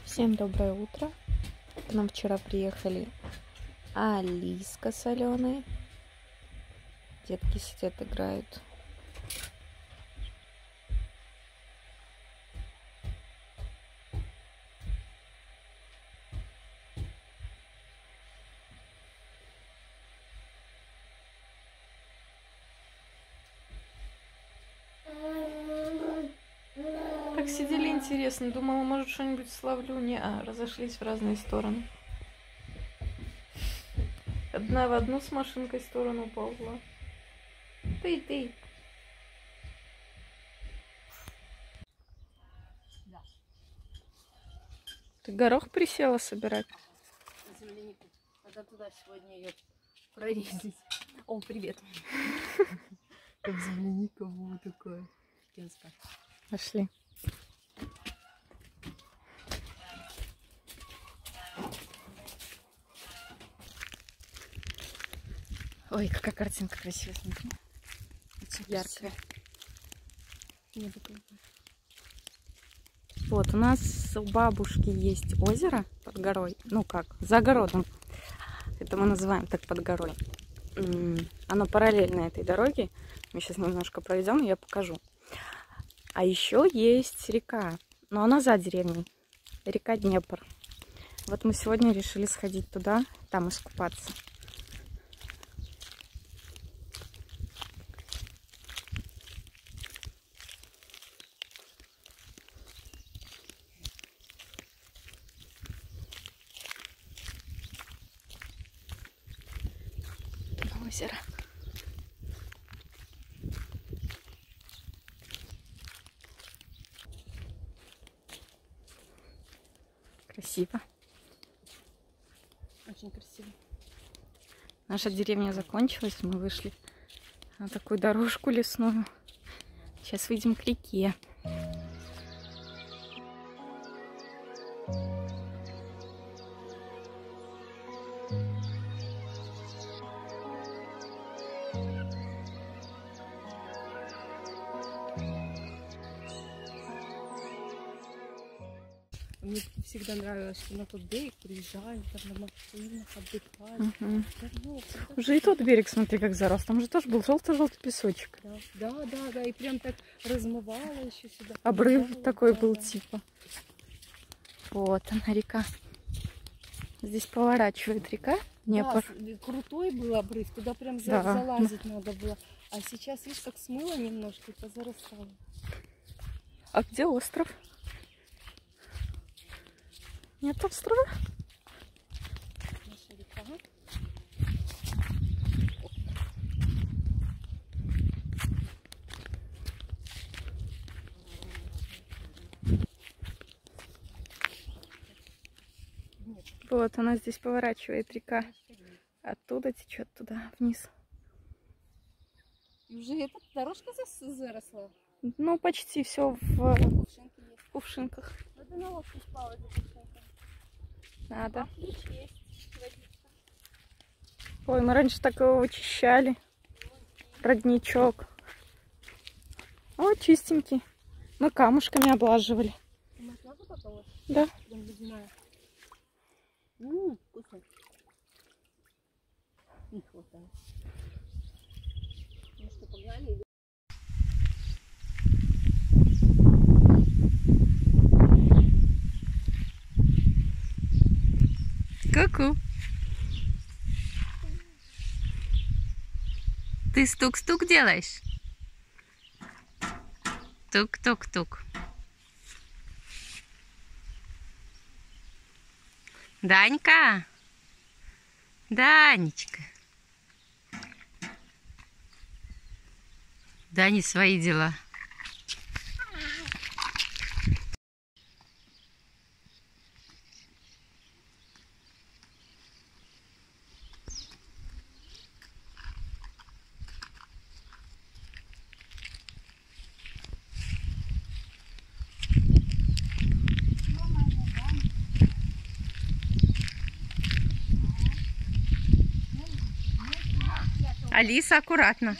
Всем доброе утро. К нам вчера приехали Алиска с Аленой. Детки сидят, играют. Так сидели, интересно. Думала, может, что-нибудь словлю. Разошлись в разные стороны. Одна в одну с машинкой сторону ползла. Ты. Ты горох присела собирать? Землянику. Надо туда сегодня ее прорезать. О, привет. Как земляника вот такая. Пенская. Пошли. Ой, какая картинка красивая, смотри. Очень яркая. Вот, у нас у бабушки есть озеро под горой. Ну как, за огородом. Это мы называем так под горой. Оно параллельно этой дороге. Мы сейчас немножко пройдем, и я покажу. А еще есть река, но она за деревней. Река Днепр. Вот мы сегодня решили сходить туда, там искупаться. Озеро. Красиво. Очень красиво. Наша деревня закончилась, мы вышли на такую дорожку лесную. Сейчас выйдем к реке. Мне всегда нравилось, что на тот берег приезжали, там на машинах отдыхали. Уже и тот берег, смотри, как зарос. Там же тоже был желтый-желтый песочек. Да. И прям так размывало еще сюда. Обрыв такой был, типа. Вот она, река. Здесь поворачивает река Днепр. Да, крутой был обрыв, туда прям залазить надо было. А сейчас, видишь, как смыло немножко и позарастало. А где остров? Нет острова? Наша река. Вот она здесь поворачивает, река. Оттуда течет туда вниз. И уже эта дорожка заросла? Ну, почти все в кувшинках. Надо на лодку спала за кувшинком. Надо. А ключ есть, водичка. Ой, мы раньше так его вычищали. Родничок. О, чистенький. Мы камушками облаживали. Масло попалось? Да. Прям ледяная. Вкусно. Не хватает. Ну что, погнали? Ку-ку. Ты стук-стук делаешь? Тук-тук-тук. Данька. Данечка. Дани свои дела. Алиса, аккуратно.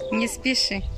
Не спеши.